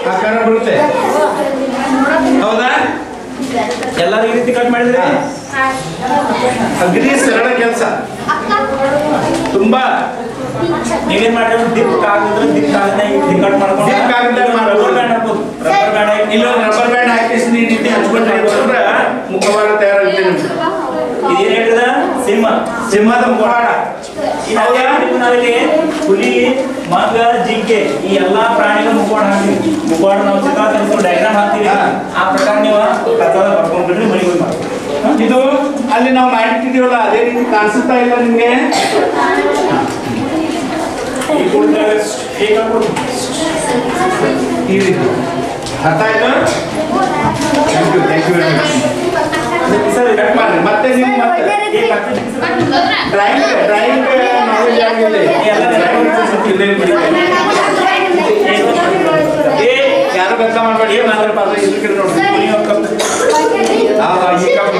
ಆಕಾರ ಬರುತ್ತೆ ಹೌದಾ ಎಲ್ಲರೂ ಈ ರೀತಿ ಕಟ್ ಮಾಡಿದ್ರೆ ಅಗ್ರಿ ಸರಳ ಕೆಲಸ ತುಂಬಾ ನೀವೇನ್ ಮಾಡಿದ್ರೆ ದಿಪ್ ಕಾಗದ ದಿಪ್ ಕಾಗದ ಕಟ್ ಮಾಡ್ಕೊಂಡು ದಿಪ್ ಕಾಗದ ರಬ್ಬರ್ ಬ್ಯಾಂಡ್ ಹಾಕೋದು ರಬ್ಬರ್ ಬ್ಯಾಂಡ್ ಇಲ್ಲ ರಬ್ಬರ್ ಬ್ಯಾಂಡ್ ಹಾಕಿ ಈ ರೀತಿ ಹಚ್ಕೊಂಡ್ರೆ ಅಂದ್ರೆ ಮುಖವಾಡ ತಯಾರಾಗುತ್ತೆ ಇದೇನ್ ಹೇಳಿದ ಸಿಂಹದ ಮುಖವಾಡ ನಾವಿಲ್ಲಿ ಹುಲಿ ಮಂಗ ಜಿಂಕೆ ಈ ಎಲ್ಲಾ ಪ್ರಾಣಿಗಳ ಮುಖವಾಡ ಹಾಕ್ತೀವಿ ಮುಖವಾಡ ನಾವು ಚಿತ್ರ ಡಯಾಗ್ರಾಮ್ ಹಾಕ್ತೀವಿ ಆ ಪ್ರಕಾರ ನೀವು ಕಥನ ಬರ್ಕೊಂಡ್ಬಿಟ್ರೆ ಮನೆಗೆ ಮಾಡಿ ಇದು ಅಲ್ಲಿ ನಾವು ಮಾಡಿಟ್ಟಿದೀವಲ್ಲ ಅದೇ ರೀತಿ ಕಾಣಿಸುತ್ತಾ ಇಲ್ಲ ನಿಮ್ಗೆ ಅರ್ಥ ಆಯ್ತು thank you very much sir cut ಮಾಡಿ ಮತ್ತೆ ನೀವು ಡ್ರಾಯಿಂಗ್ ನಾಲೆಜ್ ಆಗಿಲ್ಲ ಯಾರು ಕೆಲಸ ಮಾಡಬೇಡಿ ಏನಾದ್ರೂ ಪಾತ್ರ ಇಲ್ಲಿ ನೋಡಿ ಈ ಕಪ್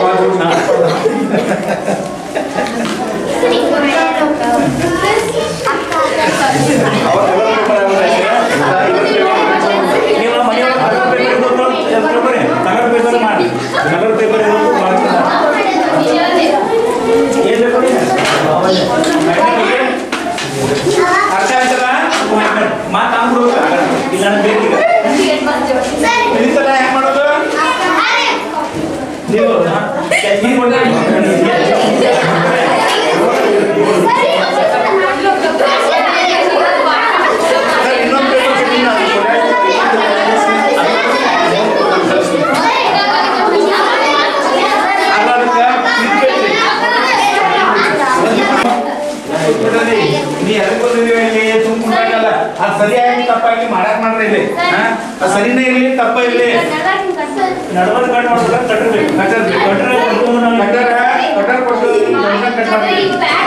ನಗರ ಪೇಪರ್ ಅರ್ಥ ಆಯ್ತಲ್ಲ ಮಾತಾಡ್ಬಿಡು ಇಲ್ಲ ಬೇಕೀಗ ತಿಳಿಸಲ್ಲ ಹೆಂಗ್ ಮಾಡೋದು ನೀವು ಇನ್ನೊಂದು ನೀ ತುಂಬಿಲ್ಲ ಅದು ಸರಿಯಾಗಿ ತಪ್ಪಾಗಿ ಮಾಡಕ್ ಮಾಡ್ರಿ ಇಲ್ಲಿ ಸರಿನೇ ಇರ್ಲಿ ತಪ್ಪ ಇರ್ಲಿ ನಡವರ್ ಕಟ್ ಮಾಡ್ಬೇಕು ಕಟ್ಟರ್ಬೇಕು ಕಟರ್ ಕೊಟ್ಟು ಕಟ್ ಮಾಡ್ತೀವಿ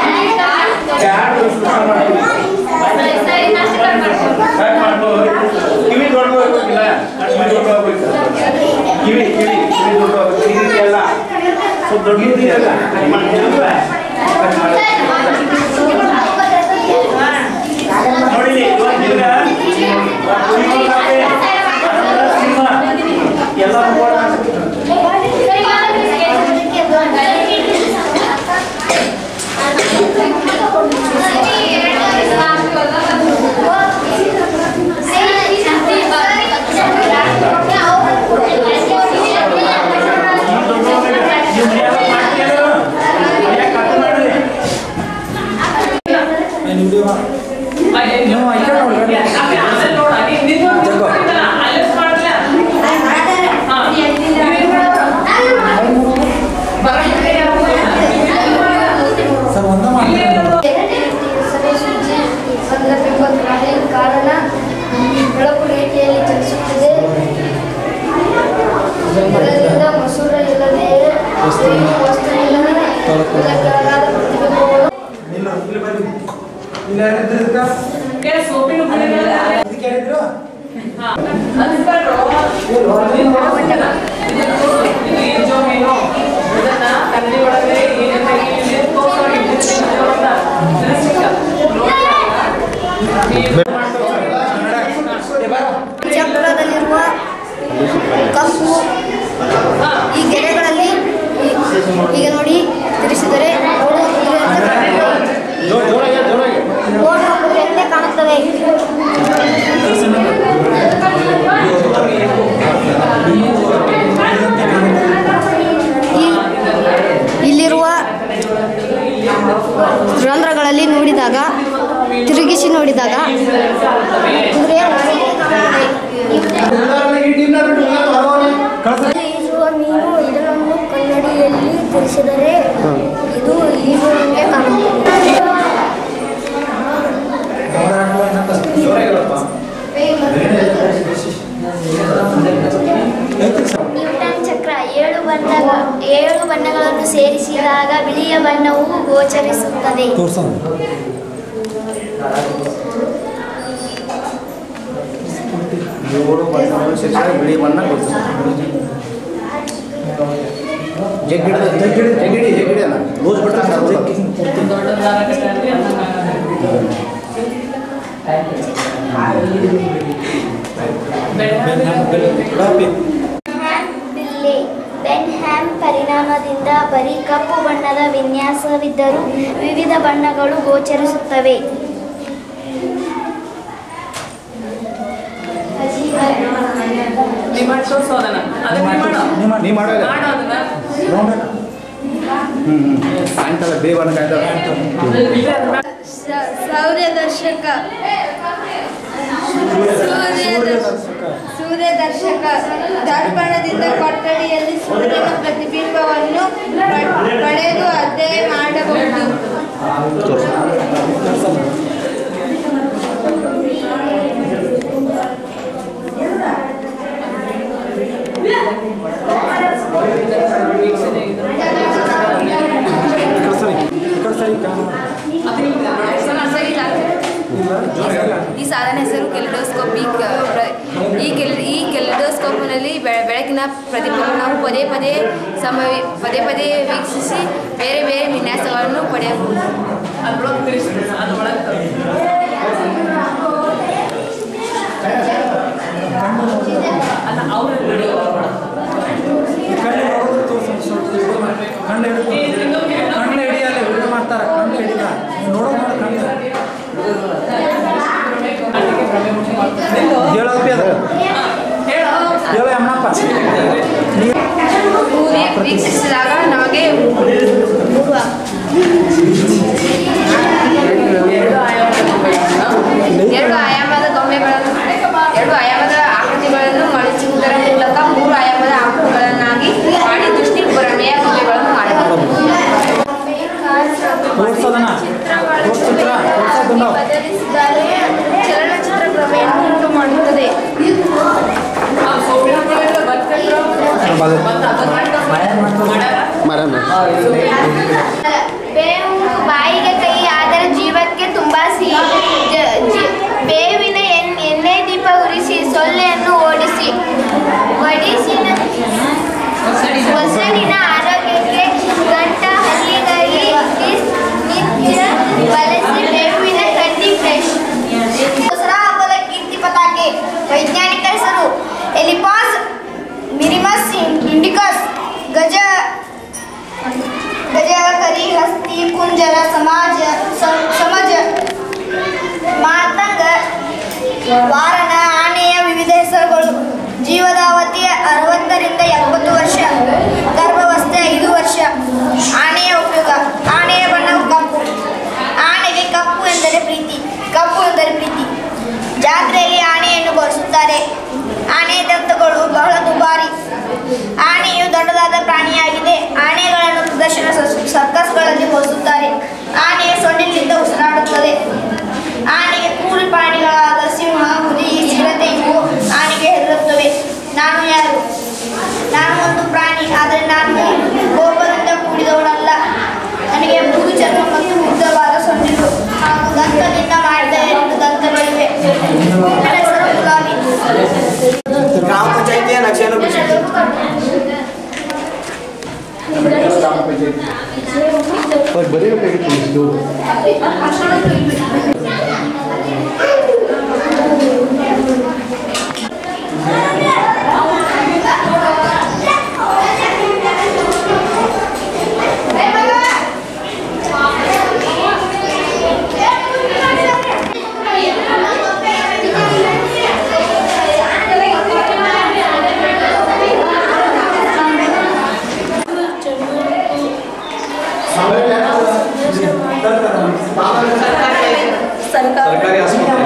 ಕಟ್ ಮಾಡ್ಬೋದು ಕಿವಿ ದೊಡ್ಡ ಹೋಗ್ಬೇಕಿಲ್ಲ ಕಿವಿ ದೊಡ್ಡ ಹೋಗ್ಬೇಕು ಕಿವಿ ಕಿವಿ ಕಿವಿ ದೊಡ್ಡ ಹೋಗ್ಬೇಕು ಈ ರೀತಿ ಎಲ್ಲ ಸ್ವಲ್ಪ ದೊಡ್ಡ ಇದೆಯಲ್ಲ ನೋಡಿ ಎಲ್ಲ ಕಾರಣ ಬೆಳಕು ರೇಖೆಯಲ್ಲಿ ಚಲಿಸುತ್ತದೆ ಇದರಿಂದ ಮಸೂರ ಇಲ್ಲದೆಯೇ ವಸ್ತುವಿನ ಬೆಳಕಾದ ಪ್ರತಿಬಿಂಬಗಳು ಚಕ್ರದಲ್ಲಿರುವ ಕಪ್ಪು ಈ ಗೆರೆಗಳಲ್ಲಿ ಈಗ ನೋಡಿ ತಿರುಗಿಸಿದರೆ ಓಡುವಂತೆ ಕಾಣುತ್ತವೆ. ಇಲ್ಲಿರುವ ರಂಧ್ರಗಳಲ್ಲಿ ನೋಡಿದಾಗ ತಿರುಗಿಸಿ ನೋಡಿದಾಗ ಈಜುವ ಮೀನು ಇದನ್ನು ಕನ್ನಡಿಯಲ್ಲಿ ತಿರುಗಿಸಿದರೆ ಇದು ಈಜುವಂತೆ ಕಾಣುತ್ತದೆ. ನ್ಯೂಟನ್ ಚಕ್ರ 7 ಬಣ್ಣಗಳನ್ನು ಸೇರಿಸಿದಾಗ ಬಿಳಿಯ ಬಣ್ಣವು ಗೋಚರಿಸುತ್ತದೆ. ಬಿಳಿ ಬಣ್ಣ ಲೂಸ್ ಬಿಟ್ರೆ ಬಿಲ್ಲೆ ಬೆನ್ಹ್ಯಾಮ್ ಪರಿಣಾಮದಿಂದ ಬರೀ ಕಪ್ಪು ಬಣ್ಣದ ವಿನ್ಯಾಸವಿದ್ದರೂ ವಿವಿಧ ಬಣ್ಣಗಳು ಗೋಚರಿಸುತ್ತವೆ. ಸೂರ್ಯದರ್ಶಕ ದರ್ಪಣದಿಂದ ಕೊಠಡಿಯಲ್ಲಿ ಸೂರ್ಯನ ಪ್ರತಿಬಿಂಬವನ್ನು ಪಡೆದು ಅಧ್ಯಯನ ಮಾಡಬಹುದು. ಈ ಸಾಧನ ಹೆಸರು ಕೆಲಿಡೋಸ್ಕೋಪ್. ಈ ಕೆಲಿಡೋಸ್ಕೋಪ್ನಲ್ಲಿ ಬೆಳಕಿನ ಪ್ರತಿಫಲನವು ಪದೇ ಪದೇ ವೀಕ್ಷಿಸಿ ಬೇರೆ ಬೇರೆ ವಿನ್ಯಾಸಗಳನ್ನು ಪಡೆಯಬಹುದು. ವೀಕ್ಷಿಸಿದಾಗ ನಮಗೆ ಎರಡು ಆಯಾಮದ ಆಕೃತಿಗಳನ್ನು ಮಡಚುವುದರ ಮೂಲಕ 3 ಆಯಾಮದ ಆಕೃತಿಗಳನ್ನಾಗಿ ಮಾಡಿ ದೃಷ್ಟಿ ಭ್ರಮೆಯ ಗೊಂಬೆಗಳನ್ನು ಮಾಡಬಹುದು. ಬದಲಿಸಿದರೆ ಚಲನಚಿತ್ರ ಭ್ರಮೆಯನ್ನು ಉಂಟು ಮಾಡುತ್ತದೆ. ಬೇವು ಬಾಯಿಗೆ ಕೈ ಆದರೆ ಜೀವಕ್ಕೆ ತುಂಬಾ ಸಿಹಿ. ಬೇವಿನ ಎಣ್ಣೆ ದೀಪ ಉರಿಸಿ ಸೊಳ್ಳೆಯನ್ನು ಓಡಿಸಿ. ಒಸಡಿನ ಆರೋಗ್ಯಕ್ಕೆ ಗಂಟ ಹಲ್ಲಿಗಾಗಿ ನಿತ್ಯ ಬಳಸಿ ಬೇವಿನ ಕಡ್ಡಿ ಬ್ರಷ್. ದಸರಾ ಹಬ್ಬದ ಕೀರ್ತಿ ಪತಾಕೆ. ವೈಜ್ಞಾನಿಕ ಹೆಸರು ಎಲಿಪಾಸ್ ಮಿನಿಮಸ್ ಇಂಡಿಕಸ್. ಗಜಕರಿ ಹಸ್ತಿ ಕುಂಜರ ಸಮಜ ಮಾತಂಗ ವಾರಣ. ಆನೆಯ ವಿವಿಧ ಹೆಸರುಗಳು: ಜೀವದಾವತಿ 60 ರಿಂದ 70 ವರ್ಷ, ಗರ್ಭಾವಸ್ಥೆ 5 ವರ್ಷ. ಆನೆಯ ಉಪಯೋಗ: ಆನೆಯ ಬಣ್ಣವು ಕಪ್ಪು. ಆನೆಗೆ ಕಪ್ಪು ಎಂದರೆ ಪ್ರೀತಿ. ಜಾತ್ರೆಯಲ್ಲಿ ಆನೆಯನ್ನು ಬಳಸುತ್ತಾರೆ. ಆನೆಯ ದಂತಗಳು ಬಹಳ ದುಬಾರಿ. ಆನೆಯು ದೊಡ್ಡದಾದ ಪ್ರಾಣಿಯಾಗಿದೆ. ಆನೆಗಳನ್ನು ಪ್ರದರ್ಶನ ಸರ್ಕಸ್ಗಳಲ್ಲಿ ಬಳಸುತ್ತಾರೆ. ಆನೆಯ ಸೊಂಡಿಲಿಂದ ಉಸಿರಾಡುತ್ತದೆ. ಆನೆಗೆ ಕ್ರೂರ ಪ್ರಾಣಿಗಳಾದ ಸಿಂಹ, ಹುಲಿ, ಚಿರತೆ ಇವು ಆನೆಗೆ ಹೆದರುತ್ತವೆ. ನಾನು ಯಾರು? ನಾನು ಒಂದು ಪ್ರಾಣಿ, ಆದರೆ ನಾನು ಕೋಪದಿಂದ ಕೂಡಿದವಳಲ್ಲ. ನನಗೆ ಮೃದು ಚರ್ಮ ಮತ್ತು ಉದ್ದವಾದ ಸೊಂಡಿಲು ಹಾಗೂ ದಂತದಿಂದ ಮಾಡಿದ 2 ದಂತಗಳಿವೆ. ನನ್ನ ಹೆಸರು ಗುಲಾಬಿ. ಗ್ರಾಮ ಪಂಚಾಯಿತಿಯ ನಕ್ಷೆಯನ್ನು ಬಿಡಿಸಿ. ಬರೀಬೇಕಾಗಿತ್ತು. ಸರ್ಕಾರಿ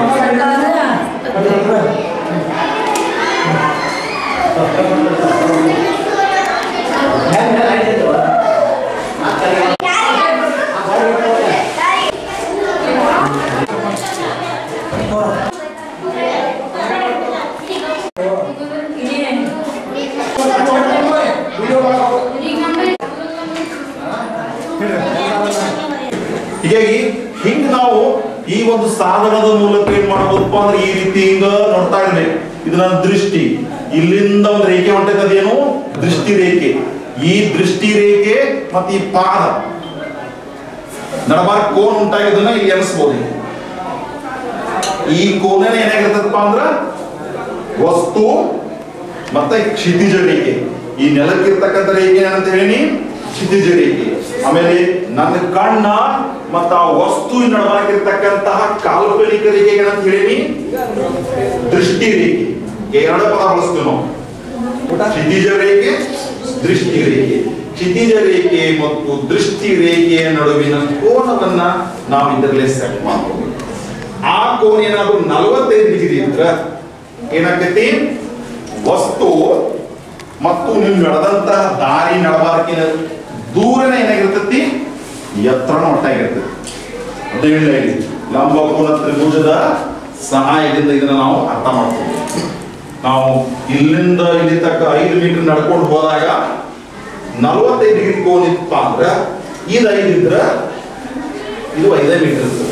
ಹೀಗಾಗಿ ಹಿಂಗ ನಾವು ಈ ಒಂದು ಸಾಧನದ ಮೂಲಕ ಏನ್ ಮಾಡಬಹುದಪ್ಪ ಅಂದ್ರೆ ಈ ರೀತಿ ಹಿಂಗ ನೋಡ್ತಾ ಇರ್ಬೇಕು. ಇದು ನನ್ನ ದೃಷ್ಟಿ. ಇಲ್ಲಿಂದ ಒಂದು ರೇಖೆ ಹೊಂಟೈತೆ, ಅದೇನು ದೃಷ್ಟಿ ರೇಖೆ. ಈ ದೃಷ್ಟಿ ರೇಖೆ ಮತ್ತೆ ಈ ಪಾದ ನಡಬಾರ ಕೋನ್ ಉಂಟಾಗಿದ್ದನ್ನ ಇಲ್ಲಿ ಎನಿಸ್ಬೋದು. ಈ ಕೋನ ಏನಾಗಿರ್ತದಪ್ಪ ಅಂದ್ರ ವಸ್ತು ಮತ್ತೆ ಕ್ಷಿತಿಜ ರೇಖೆ. ಈ ನೆಲಕ್ಕಿರ್ತಕ್ಕಂಥ ರೇಖೆ ಏನಂತ ಹೇಳಿ ಕ್ಷಿತಿಜ ರೇಖೆ. ಆಮೇಲೆ ನನ್ನ ಕಣ್ಣ ಮತ್ತ ಆ ವಸ್ತುವಿನ ನಡುವಾಗಿರ್ತಕ್ಕಂತಹ ಕಾಲ್ಪನಿಕ ರೇಖೆ ಏನಂತ ಹೇಳಿ ದೃಷ್ಟಿ ರೇಖೆ. ಎರಡು ಪದ ಬಳಸ್ತೀವಿ ನಾವು, ಕ್ಷಿತಿಜ ರೇಖೆ, ದೃಷ್ಟಿ ರೇಖೆ. ಕ್ಷಿತಿಜ ರೇಖೆ ಮತ್ತು ದೃಷ್ಟಿ ರೇಖೆಯ ನಡುವಿನ ಕೋನವನ್ನ ನಾವು ಇದರಲ್ಲೇ ಸೆಟ್ ಮಾಡಬಹುದು. ಆ ಕೋನ ಏನಾದ್ರು 45 ಡಿಗ್ರಿ ಇದ್ರೆ ಏನಾಗ್ತೈತಿ, ವಸ್ತು ಮತ್ತು ನೀವು ನಡೆದಂತಹ ದಾರಿ ನಡಬಾರಕಿನ ದೂರನ ಏನಾಗಿರ್ತೈತಿ, ಎತ್ತರನ ಒಟ್ಟಾಗಿರ್ತೈತಿ. ಅದು ಹೇಳಿ ಲಂಬಕೋನ ತ್ರಿಭುಜದ ಸಹಾಯದಿಂದ ಇದನ್ನ ನಾವು ಅರ್ಥ ಮಾಡ್ತೀವಿ. ನಾವು ಇಲ್ಲಿಂದ ಇಲ್ಲಿ ತಕ್ಕ 5 ಮೀಟರ್ ನಡ್ಕೊಂಡು ಹೋದಾಗ 45 ಡಿಗ್ರಿ ಕೋನ ಇತ್ತಪ್ಪ ಅಂದ್ರೆ ಇದು 5 ಇದ್ರೆ ಇದು 5 ಮೀಟರ್ ಇರ್ತದೆ.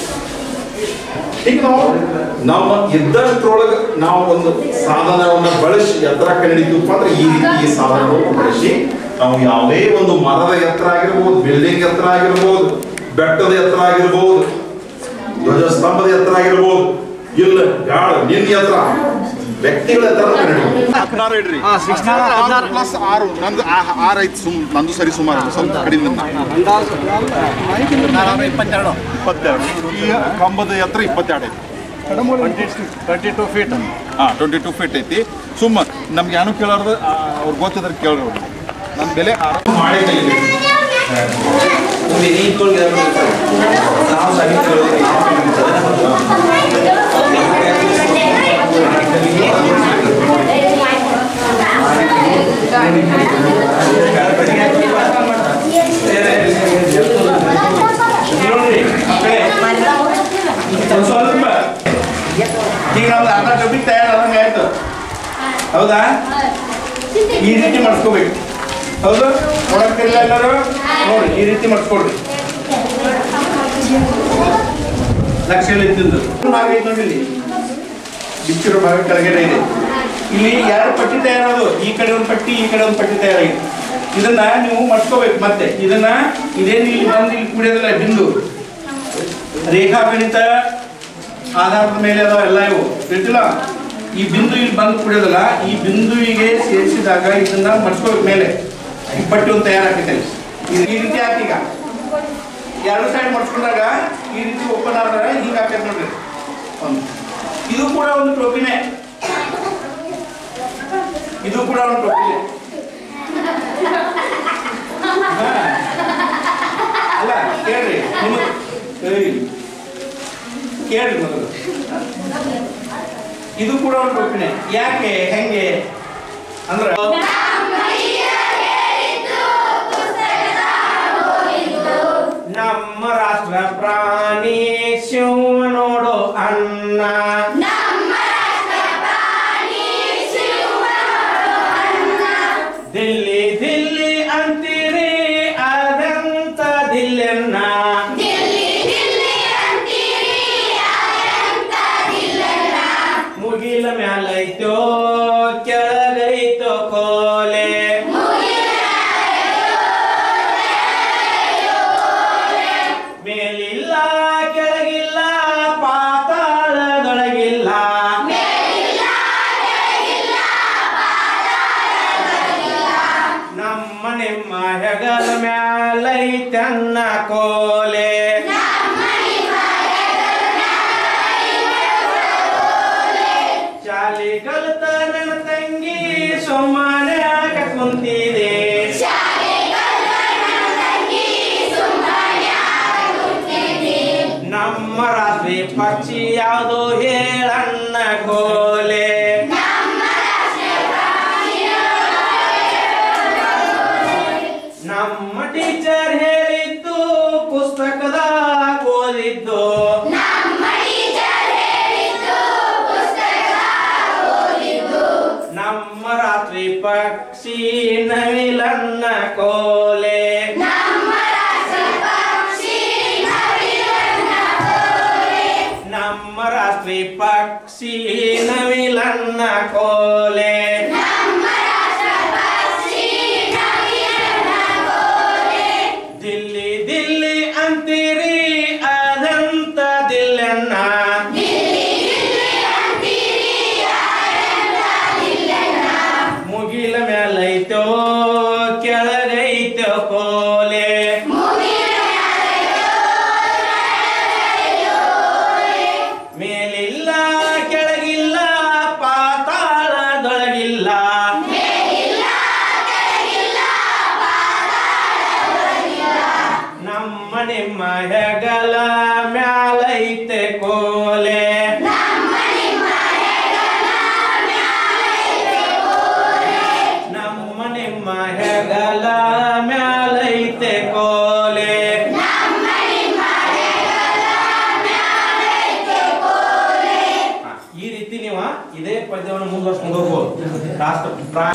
ಈಗ ನಾವು ನಮ್ಮ ಇದ್ದಷ್ಟರೊಳಗೆ ನಾವು ಒಂದು ಸಾಧನವನ್ನು ಬಳಸಿ ಎತ್ತರ ಕಂಡಿದ್ದೀವಪ್ಪ ಅಂದ್ರೆ ಈ ರೀತಿ ಸಾಧನವನ್ನು ಬಳಸಿ ನಾವು ಯಾವುದೇ ಒಂದು ಮರದ ಎತ್ತರ ಆಗಿರ್ಬೋದು, ಬಿಲ್ಡಿಂಗ್ ಎತ್ತರ ಆಗಿರ್ಬೋದು, ಬೆಟ್ಟದ ಎತ್ತರ ಆಗಿರ್ಬೋದು, ಧ್ವಜಸ್ತಂಭದ ಎತ್ತರ ಆಗಿರ್ಬೋದು, ಇಲ್ಲ ಗಾಳ ನಿನ್ನ ಎತ್ತರ, ವ್ಯಕ್ತಿಗಳ ಎತ್ತರ ಕಂಡಿದ್ದೀವಿ. 16 ಇಡ್ರಿ, 16 ಪ್ಲಸ್ 6 ನಂದು 6 ಐತಿ. ನಂದು ಸರಿ ಸುಮಾರು ಸ್ವಲ್ಪ ಕಡಿಮೆ. 22 ಈ ಕಂಬದ ಎತ್ತರ 22 ಐತಿ. 22 ಫೀಟ್. 22 ಫೀಟ್ ಐತಿ. ಸುಮ್ಮ ನಮ್ಗೆ ಏನು ಕೇಳೋದು ಅವ್ರು ಗೊತ್ತಿದ್ರೆ ಕೇಳೋರು. ನನ್ನ ಬೆಲೆ ಮಾಡಿ ಸ್ವಲ್ಪ ಈಗ ನಮ್ದು ಅರ್ಧ ಟೊಪಿಕ್ ತಯಾರಾದಂಗೆ ಆಯ್ತು. ಹೌದಾ? ಈ ರೀತಿ ಮಾಡಿಸ್ಕೋಬೇಕು. ಹೌದು, ನೋಡಕ್ತಿಲ್ಲ ಎಲ್ಲರೂ ನೋಡಿ, ಈ ರೀತಿ ಮಾಡಿಸ್ಕೊಡ್ರಿ. ಲಕ್ಷ ಇತ್ತಿದ್ದು ಭಾಗ ಐತೆ ನೋಡಿ, ಇಲ್ಲಿ ಬಿಚ್ಚಿರೋ ಭಾಗ ಕೆಳಗಡೆ ಇದೆ. ಇಲ್ಲಿ 2 ಪಟ್ಟಿ ತಯಾರದು, ಈ ಕಡೆ ಒಂದು ಪಟ್ಟಿ, ಈ ಕಡೆ ಒಂದು ಪಟ್ಟಿ ತಯಾರಾಗಿದೆ. ಇದನ್ನ ನೀವು ಮಾಡಿಸ್ಕೋಬೇಕು. ಮತ್ತೆ ಇದನ್ನ ಇದೇನು ಇಲ್ಲಿ ಬಂದು ಇಲ್ಲಿ ಕುಡಿಯೋದಿಲ್ಲ, ಬಿಂದು ರೇಖಾಗಣಿತ ಆಧಾರದ ಮೇಲೆ ಅದಾವ ಎಲ್ಲ ಇವು ಗೊತ್ತಿಲ್ಲ. ಈ ಬಿಂದು ಇಲ್ಲಿ ಬಂದು ಕುಡಿಯೋದಲ್ಲ, ಈ ಬಿಂದುವಿಗೆ ಸೇರಿಸಿದಾಗ ಇದನ್ನ ಮಡ್ಸ್ಕೋಬೇಕು. ಮೇಲೆ ಈ ಪಟ್ಟಿ ಒಂದು ತಯಾರಾಕೈತೆ. ಈ ರೀತಿ ಹಾಕಿ ಈಗ 2 ಸೈಡ್ ಮಡ್ಸ್ಕೊಂಡಾಗ ಈ ರೀತಿ ಓಪನ್ ಆದ್ರೆ ಹಿಂಗೆ ಹಾಕೈತೆ ನೋಡ್ರಿ. ಇದು ಕೂಡ ಒಂದು ಟೋಪಿನೇ, ಇದು ಕೂಡ ಒಂದು ಟೋಪಿನೇ. ಅಲ್ಲ ಕೇಳ್ರಿ, ಕೇಳ್ರಿ ಮೊದಲು. ಇದು ಕೂಡ ಒಂದು ಟೋಪಿನೇ. ಯಾಕೆ ಹೆಂಗೆ ಅಂದ್ರೆ ನಮ್ಮ ರಾಷ್ಟ್ರ ಪ್ರಾಣಿ ಶಿವ ನೋಡು ಅನ್ನ, ದಿಲ್ಲಿ ದಿಲ್ಲಿ ಅಂತೀರಿ ಅದಂತ ದಿಲ್ಲೆನ್ನ, ಮುಗಿಲ ಮ್ಯಾಲೈತೋ ಕೆಳಗೈತೋ ಕೋಲೆ, ಮೇಲಿಲ್ಲ ಕೆಳಗಿಲ್ಲ ಪಾತಾಳದೊಳಗಿಲ್ಲ, ನಮ್ಮ ನಿಮ್ಮ ಹೆಗಲ ಮ್ಯಾಲೈತನ್ನ ಕೋಲೆ, ಶಾಲಿ ಕಲಿತ ನನ್ನ ತಂಗಿ ಸುಮ್ಮನೆ ಕುಂತಿದೆ, ನಮ್ಮ ರಾತ್ರಿ ಪಕ್ಷಿ ಯಾವುದು ಹೇಳಣ್ಣ ಕೋಲೆ, ನಮ್ಮ ಟೀಚರ್ ಹೇಳಿದ್ದು ಪುಸ್ತಕದ ಓದಿದ್ದು, ನಮ್ಮ ರಾತ್ರಿ ಪಕ್ಷಿ ನವಿಲನ್ನ ಕೋಲೆ, ನಮ್ಮ ರಾತ್ರಿ ಪಕ್ಷಿ ನವಿಲನ್ನ ಕೋಲೆ, ದಿಲ್ಲಿ ದಿಲ್ಲಿ ಅಂತೀರಿ ಅದಂತ ದಿಲ್ಲನ್ನ, ಇದೇ ಪದ್ಯವನ್ನು ಮುಂದುವರ್ಸ್ಕೊಂಡು ಹೋಗ್ಬೋದು. ರಾಷ್ಟ್ರ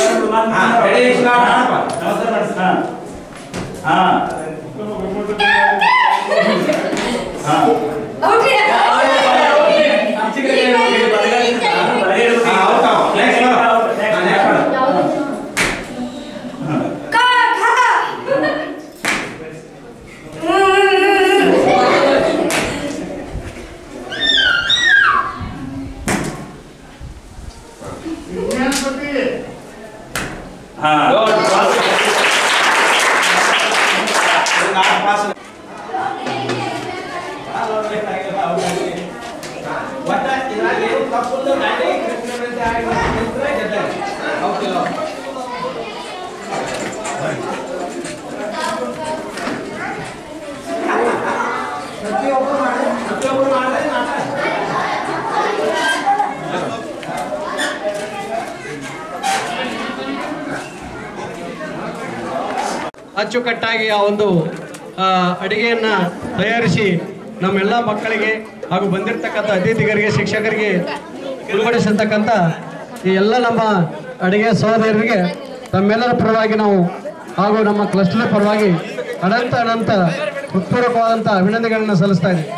ಅಚ್ಚುಕಟ್ಟಾಗಿ ಆ ಒಂದು ಅಡಿಗೆಯನ್ನು ತಯಾರಿಸಿ ನಮ್ಮೆಲ್ಲ ಮಕ್ಕಳಿಗೆ ಹಾಗೂ ಬಂದಿರತಕ್ಕಂಥ ಅತಿಥಿಗರಿಗೆ ಶಿಕ್ಷಕರಿಗೆ ಉಳ್ಬಡಿಸಿರ್ತಕ್ಕಂಥ ಈ ಎಲ್ಲ ನಮ್ಮ ಅಡಿಗೆ ಸಹೋದರರಿಗೆ ತಮ್ಮೆಲ್ಲರ ಪರವಾಗಿ ನಾವು ಹಾಗೂ ನಮ್ಮ ಕ್ಲಸ್ಟರ್ ಪರವಾಗಿ ಅನಂತ ಹೃತ್ಪೂರ್ವಕವಾದಂಥ ಅಭಿನಂದನೆಗಳನ್ನು ಸಲ್ಲಿಸ್ತಾ ಇದ್ದೀವಿ.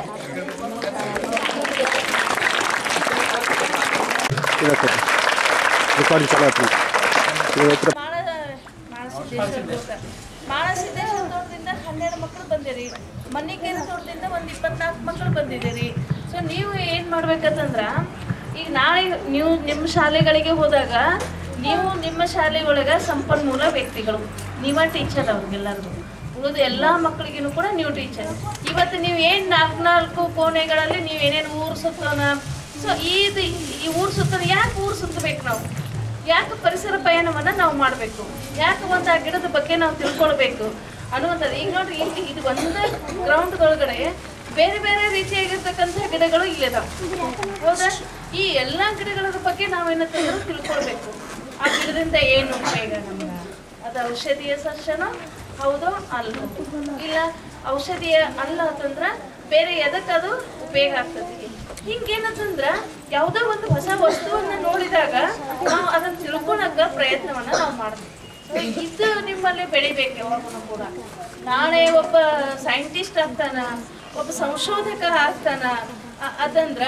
ಮಾಳಸಿದ್ದೇಶ್ವರ ತೋಟದಿಂದ 12 ಮಕ್ಕಳು ಬಂದಿರಿ, ಮನ್ನಿಕೇರಿ ತೋಟದಿಂದ ಒಂದು 24 ಮಕ್ಕಳು ಬಂದಿದ್ದೀರಿ. ಸೊ ನೀವು ಏನು ಮಾಡ್ಬೇಕಂತಂದ್ರೆ, ಈಗ ನಾಳೆ ನೀವು ನಿಮ್ಮ ಶಾಲೆಗಳಿಗೆ ಹೋದಾಗ ನೀವು ನಿಮ್ಮ ಶಾಲೆ ಒಳಗೆ ಸಂಪನ್ಮೂಲ ವ್ಯಕ್ತಿಗಳು, ನೀವೇ ಟೀಚರ್ ಅವ್ರಿಗೆಲ್ಲರಿಗೂ, ಉಳಿದ ಎಲ್ಲ ಮಕ್ಕಳಿಗೂ ಕೂಡ ನೀವು ಟೀಚರ್. ಇವತ್ತು ನೀವು ಏನು 4 ಕೋಣೆಗಳಲ್ಲಿ ನೀವು ಏನೇನು ಊರು ಸುತ್ತೋಣ, ಸೊ ಈ ಊರು ಸುತ್ತೋಣ. ಯಾಕೆ ಊರು ಸುತ್ತಬೇಕು ನಾವು? ಯಾಕೆ ಪರಿಸರ ಪಯಣವನ್ನು ನಾವು ಮಾಡಬೇಕು? ಯಾಕೆ ಒಂದು ಆ ಗಿಡದ ಬಗ್ಗೆ ನಾವು ತಿಳ್ಕೊಳ್ಬೇಕು ಅನ್ನುವಂಥದ್ದು. ಈಗ ನೋಡ್ರಿ, ಇಲ್ಲಿ ಇದು ಒಂದು ಗ್ರೌಂಡ್ದೊಳಗಡೆ ಬೇರೆ ಬೇರೆ ರೀತಿಯಾಗಿರ್ತಕ್ಕಂಥ ಗಿಡಗಳು ಇಲ್ಲಿದಾವೆ, ಹೌದಾ? ಈ ಎಲ್ಲ ಗಿಡಗಳ ಬಗ್ಗೆ ನಾವೇನಂತಂದ್ರೆ ತಿಳ್ಕೊಳ್ಬೇಕು. ಆ ಗಿಡದಿಂದ ಏನು ಉಪಯೋಗ ನಮ್ಗೆ? ಅದು ಔಷಧೀಯ ಸಸ್ಯನೋ ಹೌದೋ ಅಲ್ಲೋ? ಇಲ್ಲ ಔಷಧೀಯ ಅಲ್ಲ ಅಂತಂದ್ರೆ ಬೇರೆ ಎದಕ್ಕದು ಉಪಯೋಗ ಆಗ್ತದೆ. ಹಿಂಗೇನಂತಂದ್ರೆ ಯಾವುದೋ ಒಂದು ಹೊಸ ವಸ್ತುವನ್ನ ನೋಡಿದಾಗ ನಾವು ಅದನ್ನ ತಿಳ್ಕೊಳಕ ಪ್ರಯತ್ನವನ್ನ ನಾವು ಮಾಡ್ತೀವಿ. ಇದು ನಿಮ್ಮಲ್ಲಿ ಬೆಳಿಬೇಕು ಯಾವಾಗೂ ಕೂಡ. ನಾಳೆ ಒಬ್ಬ ಸೈಂಟಿಸ್ಟ್ ಆಗ್ತಾನ, ಒಬ್ಬ ಸಂಶೋಧಕ ಆಗ್ತಾನ ಅದಂದ್ರ,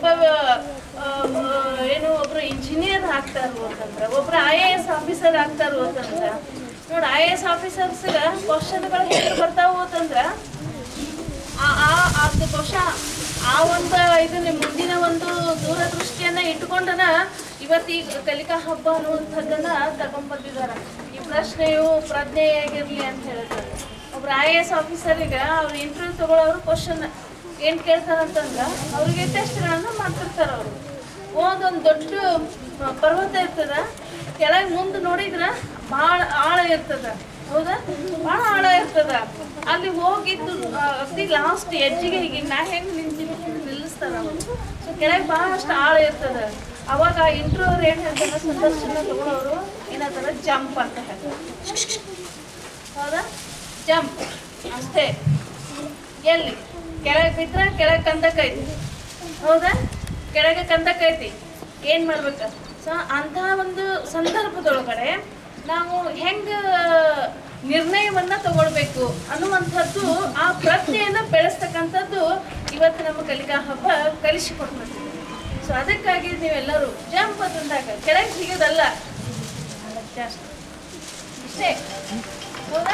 ಒಬ್ರು ಇಂಜಿನಿಯರ್ ಆಗ್ತಾರು ಅಂತಂದ್ರ, ಒಬ್ರು IAS ಆಫೀಸರ್ ಆಗ್ತಾರು ಅಂತಂದ್ರ, ನೋಡಿ IAS ಆಫೀಸರ್ಸ್ಗ ಕ್ವಶನ್ಗಳು ಹೆಂಗೆ ಬರ್ತಾವು ಅಂತಂದ್ರ ಅದು ಬಹುಶಃ ಆ ಒಂದು ಇದನ್ನ ಮುಂದಿನ ಒಂದು ದೂರದೃಷ್ಟಿಯನ್ನ ಇಟ್ಕೊಂಡನ ಇವತ್ತು ಈ ಕಲಿಕಾ ಹಬ್ಬ ಅನ್ನುವಂಥದ್ದನ್ನ ತಗೊಂಡ್ಬಂದಿದ್ದಾರೆ. ಈ ಪ್ರಶ್ನೆಯು ಪ್ರಜ್ಞೆಯಾಗಿರ್ಲಿ ಅಂತ ಹೇಳ್ತಾರೆ. ಒಬ್ರು IAS ಆಫೀಸರಿಗೆ ಅವ್ರು ಇಂಟರ್ವ್ಯೂ ತಗೊಳ್ಳೋರು ಕ್ವಶನ್ ಏನು ಕೇಳ್ತಾರಂತಂದ್ರೆ ಅವ್ರಿಗೆ ಟೆಸ್ಟ್ಗಳನ್ನು ಮಾಡ್ತಿರ್ತಾರೆ. ಅವರು ಒಂದೊಂದು ದೊಡ್ಡ ಪರ್ವತ ಇರ್ತದ, ಕೆಳಗೆ ಮುಂದೆ ನೋಡಿದ್ರೆ ಭಾಳ ಆಳ ಇರ್ತದ, ಹೌದಾ? ಭಾಳ ಆಳ ಇರ್ತದ. ಅಲ್ಲಿ ಹೋಗಿದ್ದು ಅತಿ ಲಾಸ್ಟ್ ಎಜ್ಜಿಗೆ ಹೀಗೆ ನಾ ಹೆಂಗೆ ನಿಲ್ಲಿಸ್ತಾರ ಅವರು. ಸೊ ಕೆಳಗೆ ಭಾಳಷ್ಟು ಆಳ ಇರ್ತದ. ಅವಾಗ ಇಂಟರ್ವ್ಯೂರ್ ಏನು ಹೇಳ್ತಾರೆ, ಸಂದರ್ಶನ ತಗೊಳ್ಳೋರು ಏನಂತಾರೆ, ಜಂಪ್ ಅಂತ ಹೇಳ್ತಾರೆ, ಹೌದಾ? ಜಂಪ್ ಅಷ್ಟೇ. ಎಲ್ಲಿ ಕೆಳಗೆ ಬಿದ್ದರೆ ಕೆಳಗೆ ಕಂದಕ್ಕೈತಿ, ಹೌದಾ? ಕೆಳಗೆ ಕಂದಕ್ಕೈತಿ, ಏನು ಮಾಡ್ಬೇಕು? ಸೊ ಅಂಥ ಒಂದು ಸಂದರ್ಭದೊಳಗಡೆ ನಾವು ಹೆಂಗೆ ನಿರ್ಣಯವನ್ನು ತಗೊಳ್ಬೇಕು ಅನ್ನುವಂಥದ್ದು, ಆ ಪ್ರಜ್ಞೆಯನ್ನು ಬೆಳೆಸ್ತಕ್ಕಂಥದ್ದು ಇವತ್ತು ನಮ್ಮ ಕಲಿಕಾ ಹಬ್ಬ ಕಲಿಸಿಕೊಡ್ಬೇಕು. ಸೊ ಅದಕ್ಕಾಗಿ ನೀವೆಲ್ಲರೂ ಜಂಪ್ ಅಂತಂದಾಗ ಕೆಳಗೆ ಸಿಗೋದಲ್ಲ ಜಾಸ್ತಿ, ಇಷ್ಟೇ, ಹೌದಾ?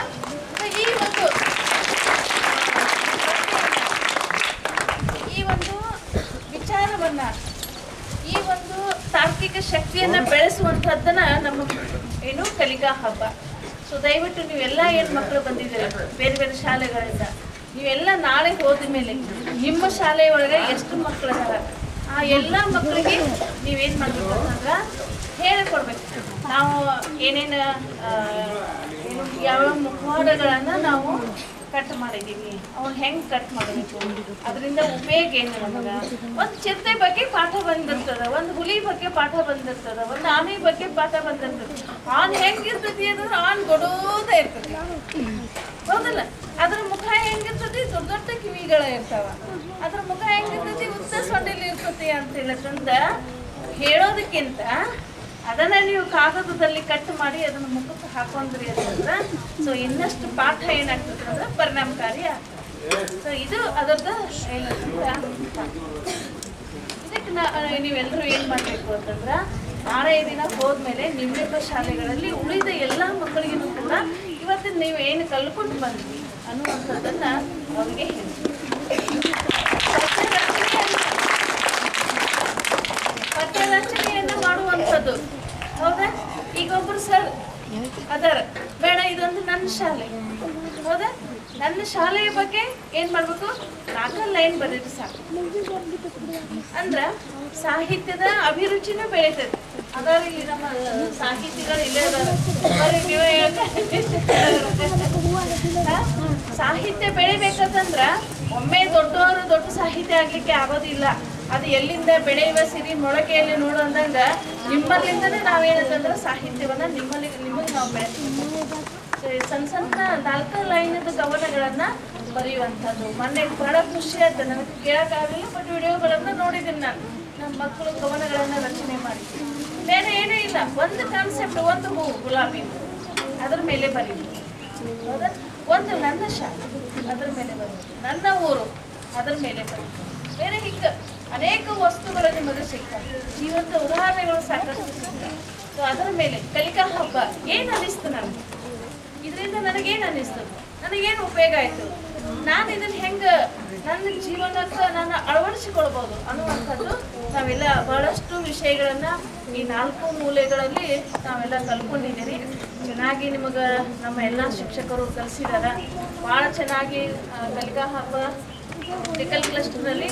ಈ ಒಂದು ವಿಚಾರವನ್ನ, ಈ ಒಂದು ತಾರ್ಕಿಕ ಶಕ್ತಿಯನ್ನ ಬೆಳೆಸುವಂಥದ್ದನ್ನ ನಮ್ಮ ಏನು ಕಲಿಕಾ ಹಬ್ಬ. ಸೊ ದಯವಿಟ್ಟು ನೀವೆಲ್ಲ ಏನು ಮಕ್ಕಳು ಬಂದಿದ್ದೀರಿ ಬೇರೆ ಬೇರೆ ಶಾಲೆಗಳಿಂದ, ನೀವೆಲ್ಲ ನಾಳೆ ಹೋದ ಮೇಲೆ ನಿಮ್ಮ ಶಾಲೆ ಒಳಗೆ ಎಷ್ಟು ಮಕ್ಕಳು ಅದಾರ ಆ ಎಲ್ಲ ಮಕ್ಕಳಿಗೆ ನೀವೇನು ಮಾಡಬೇಕು ಅಂತಂದ್ರೆ ಹೇಳಿಕೊಡ್ಬೇಕು. ನಾವು ಏನೇನು ಯಾವ್ಯಾವ ಮುಖವಾಡಗಳನ್ನು ನಾವು ಕಟ್ ಮಾಡಿದ್ದೀವಿ, ಅವ್ನು ಹೆಂಗೆ ಕಟ್ ಮಾಡಬೇಕು, ಅದರಿಂದ ಉಪಯೋಗ ಏನು ನಮಗೆ. ಒಂದು ಚಿರತೆ ಬಗ್ಗೆ ಪಾಠ ಬಂದಿರ್ತದೆ, ಒಂದು ಹುಲಿ ಬಗ್ಗೆ ಪಾಠ ಬಂದಿರ್ತದೆ, ಒಂದು ಆನೆ ಬಗ್ಗೆ ಪಾಠ ಬಂದಿರ್ತದೆ. ಆನ್ ಹೆಂಗಿರ್ತತಿ ಅಂದ್ರೆ ಆನ್ ದೊಡ್ಡದೇ ಇರ್ತದೆ, ಹೌದಲ್ಲ? ಅದ್ರ ಮುಖ ಹೆಂಗಿರ್ತತಿ, ದೊಡ್ಡ ದೊಡ್ಡ ಕಿವಿಗಳ ಇರ್ತಾವ. ಅದ್ರ ಮುಖ ಹೆಂಗಿರ್ತತಿ, ಉದ್ದ ಸೊಂಡಿಲಿ ಇರ್ತತಿ ಅಂತ ಹೇಳಕ್ಕಂದ ಹೇಳೋದಕ್ಕಿಂತ ಅದನ್ನ ನೀವು ಕಾಗದದಲ್ಲಿ ಕಟ್ ಮಾಡಿ ಅದನ್ನ ಮುಖಕ್ಕೆ ಹಾಕೊಂಡ್ರಿ ಅಂತಂದ್ರೆ ಸೊ ಇನ್ನಷ್ಟು ಪಾಠ ಏನಾಗ್ತದೆ ಅಂದ್ರೆ ಪರಿಣಾಮಕಾರಿ ಆಗ್ತದೆ. ಸೊ ಇದು ಅದರದ ಇದಕ್ಕೆ ನೀವೆಲ್ಲರೂ ಏನ್ ಮಾಡ್ಬೇಕು ಅಂತಂದ್ರೆ ನಾಳೆ ದಿನ ಹೋದ್ಮೇಲೆ ನಿಮ್ಮ ಶಾಲೆಗಳಲ್ಲಿ ಉಳಿದ ಎಲ್ಲ ಮಕ್ಕಳಿಗೂ ಕೂಡ ಇವತ್ತಿನ ನೀವು ಏನು ಕಲ್ಕೊಂಡು ಬಂದ್ವಿ ಅನ್ನುವಂಥದ್ದನ್ನ ಅವ್ರಿಗೆ ಹೇಳಿ. ಪಠ್ಯ ರಚನೆಯನ್ನ ಮಾಡುವಂಥದ್ದು ಹೌದಾ? ಈಗ ಒಬ್ರು ಸರ್ ಅದರ ಬೇಡ ಇದೊಂದು ನನ್ನ ಶಾಲೆ ಹೌದಾ, ನನ್ನ ಶಾಲೆಯ ಬಗ್ಗೆ ಏನ್ ಮಾಡ್ಬೇಕು 4 ಲೈನ್ ಬರೀರಿ ಸಾಕು. ಅಂದ್ರ ಸಾಹಿತ್ಯದ ಅಭಿರುಚಿನೂ ಬೆಳೀತದೆ. ಅದಾರ ಇಲ್ಲಿ ನಮ್ಮ ಸಾಹಿತಿಗಳು ಇಲ್ಲೇ ಅದಾರ, ಸಾಹಿತ್ಯ ಬೆಳಿಬೇಕಂತಂದ್ರ ಒಮ್ಮೆ ದೊಡ್ಡವರು ದೊಡ್ಡ ಸಾಹಿತ್ಯ ಆಗ್ಲಿಕ್ಕೆ ಆಗೋದಿಲ್ಲ. ಅದು ಎಲ್ಲಿಂದ ಬೆಳೆಯುವ ಸಿರಿ ಮೊಳಕೆಯಲ್ಲಿ ನೋಡು ಅಂದಂಗ ನಿಮ್ಮಲ್ಲಿಂದನೇ ನಾವೇನಂತಂದ್ರೆ ಸಾಹಿತ್ಯವನ್ನ ನಿಮಗೆ ನಾವು ಬೆಳೆಸ್ಬೇಕು. ಸಣ್ಣ ಸಣ್ಣ 4 ಲೈನದ ಕವನಗಳನ್ನ ಬರೆಯುವಂಥದ್ದು. ಮೊನ್ನೆ ಬಹಳ ಖುಷಿ ಆಯ್ತು ನನಗೆ, ಕೇಳಕ್ಕಾಗಲಿಲ್ಲ ಬಟ್ ವಿಡಿಯೋಗಳನ್ನ ನೋಡಿದ್ದೀನಿ ನಾನು. ನಮ್ಮ ಮಕ್ಕಳು ಕವನಗಳನ್ನ ರಚನೆ ಮಾಡಿ ಬೇರೆ ಏನೂ ಇಲ್ಲ, ಒಂದು ಕಾನ್ಸೆಪ್ಟ್, ಒಂದು ಹೂವು ಗುಲಾಬಿ ಅದ್ರ ಮೇಲೆ ಬರೀಬೇಕು ಹೌದಾ, ಒಂದು ನನ್ನ ಶಾಲೆ ಅದ್ರ ಮೇಲೆ ಬರೀಬೇಕು, ನನ್ನ ಊರು ಅದ್ರ ಮೇಲೆ ಬರೀಬೇಕು. ಬೇರೆ ಹಿಂಗೆ ಅನೇಕ ವಸ್ತುಗಳು ನಿಮಗೆ ಸಿಗ್ತವೆ, ಜೀವಂತ ಉದಾಹರಣೆಗಳು ಸಾಕಷ್ಟು ಸಿಗ್ತವೆ. ಸೊ ಅದರ ಮೇಲೆ ಕಲಿಕಾ ಹಬ್ಬ ಏನು ಅನ್ನಿಸ್ತು ನನಗೆ, ಇದರಿಂದ ನನಗೇನು ಅನ್ನಿಸ್ತು, ನನಗೇನು ಉಪಯೋಗ ಆಯಿತು, ನಾನು ಇದನ್ನು ಹೆಂಗೆ ನನ್ನ ಜೀವನಕ್ಕೆ ನಾನು ಅಳವಡಿಸಿಕೊಳ್ಬೋದು ಅನ್ನುವಂಥದ್ದು ನಾವೆಲ್ಲ ಬಹಳಷ್ಟು ವಿಷಯಗಳನ್ನು ಈ 4 ಮೂಲೆಗಳಲ್ಲಿ ನಾವೆಲ್ಲ ಕಲ್ತ್ಕೊಂಡಿದ್ದೀರಿ. ಚೆನ್ನಾಗಿ ನಿಮಗೆ ನಮ್ಮ ಎಲ್ಲ ಶಿಕ್ಷಕರು ಕಲಿಸಿದಾರ. ಭಾಳ ಚೆನ್ನಾಗಿ ಕಲಿಕಾ ಹಬ್ಬ ಮೆಡಿಕಲ್ ಕ್ಲಸ್ಟರ್ನಲ್ಲಿ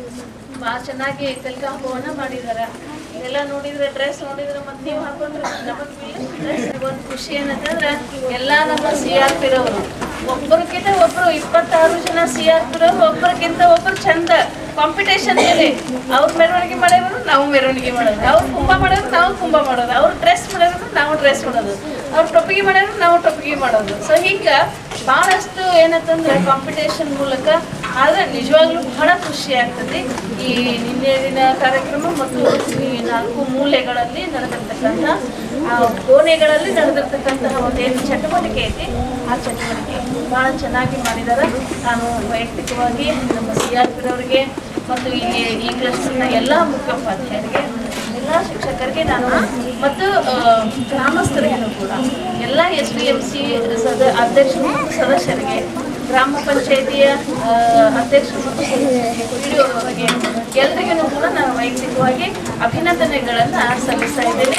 ಭಾಳ ಚೆನ್ನಾಗಿ ಕಲಿಕಾ ಹಬ್ಬವನ್ನು ಮಾಡಿದ್ದಾರೆ. ಇದೆಲ್ಲ ನೋಡಿದ್ರೆ ಡ್ರೆಸ್ ನೋಡಿದ್ರೆ ಮತ್ತೆ ನೀವು ಹಾಕೊಂಡ್ರೆ ಡ್ರೆಸ್ ಒಂದು ಖುಷಿ ಏನಂತಂದ್ರೆ ಎಲ್ಲ ನಮ್ಮ CRP ರವರು ಒಬ್ಬರಿಗಿಂತ ಒಬ್ರು 26 ಜನ CRP ರವರು ಒಬ್ಬರಿಗಿಂತ ಒಬ್ರು ಚಂದ ಕಾಂಪಿಟೇಷನ್ ಇದೆ. ಅವ್ರು ಮೆರವಣಿಗೆ ಮಾಡೋರು ನಾವು ಮೆರವಣಿಗೆ ಮಾಡೋದು, ಅವ್ರು ಕುಂಭ ಮಾಡೋರು ನಾವು ಕುಂಭ ಮಾಡೋದು, ಅವ್ರು ಡ್ರೆಸ್ ಮಾಡೋರು ನಾವು ಡ್ರೆಸ್ ಮಾಡೋದು, ಅವ್ರು ಟೊಪ್ಪಿಗೆ ಮಾಡೋರು ನಾವು ಟೊಪ್ಪಿಗೆ ಮಾಡೋದು. ಸೊ ಹಿಂಗೆ ಭಾಳಷ್ಟು ಏನಂತಂದ್ರೆ ಕಾಂಪಿಟೇಷನ್ ಮೂಲಕ. ಆದರೆ ನಿಜವಾಗ್ಲೂ ಬಹಳ ಖುಷಿ ಆಗ್ತದೆ ಈ ನಿನ್ನೆ ದಿನ ಕಾರ್ಯಕ್ರಮ ಮತ್ತು ಈ 4 ಮೂಲೆಗಳಲ್ಲಿ ನಡೆದಿರ್ತಕ್ಕಂಥ ಕೋಣೆಗಳಲ್ಲಿ ನಡೆದಿರ್ತಕ್ಕಂತಹ ಒಂದೇನು ಚಟುವಟಿಕೆ ಐತಿ ಆ ಚಟುವಟಿಕೆ ಭಾಳ ಚೆನ್ನಾಗಿ ಮಾಡಿದ್ದಾರೆ. ನಾನು ವೈಯಕ್ತಿಕವಾಗಿ ನಮ್ಮ CRP ರವರಿಗೆ ಮತ್ತು ಇಲ್ಲಿ ಈ ಕ್ಲಸ್ಟರ್ನ ಎಲ್ಲ ಮುಖ್ಯೋಪಾಧ್ಯಾಯರಿಗೆ, ಎಲ್ಲ ಶಿಕ್ಷಕರಿಗೆ ನಾನು ಮತ್ತು ಗ್ರಾಮಸ್ಥರಿಗೂ ಕೂಡ ಎಲ್ಲ SDMC ಅಧ್ಯಕ್ಷರು ಮತ್ತು ಸದಸ್ಯರಿಗೆ, ಗ್ರಾಮ ಪಂಚಾಯಿತಿಯ ಅಧ್ಯಕ್ಷರು ಮತ್ತು PDOರವರಿಗೆ ಎಲ್ಲರಿಗೂ ಕೂಡ ನಾನು ವೈಯಕ್ತಿಕವಾಗಿ ಅಭಿನಂದನೆಗಳನ್ನು ಸಲ್ಲಿಸ್ತಾ ಇದ್ದೇನೆ.